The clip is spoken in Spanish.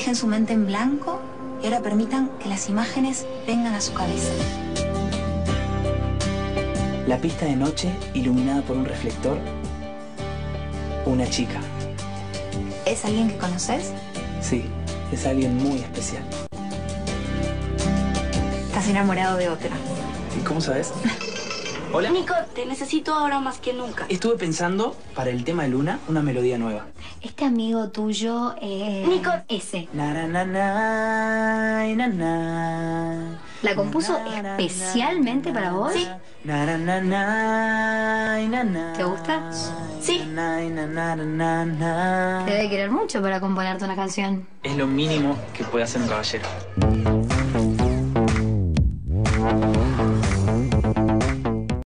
Dejen su mente en blanco y ahora permitan que las imágenes vengan a su cabeza. La pista de noche, iluminada por un reflector. Una chica. ¿Es alguien que conoces? Sí, es alguien muy especial. Estás enamorado de otra. ¿Y cómo sabes? Hola. Nico, te necesito ahora más que nunca. Estuve pensando, para el tema de Luna, una melodía nueva. Este amigo tuyo es... Nico. Ese. Na, na, na, na, na, na. ¿La compuso especialmente para vos? Sí. Na, na, na, na, na, na. ¿Te gusta? Sí. Na, na, na, na, na. Te debe querer mucho para componerte una canción. Es lo mínimo que puede hacer un caballero.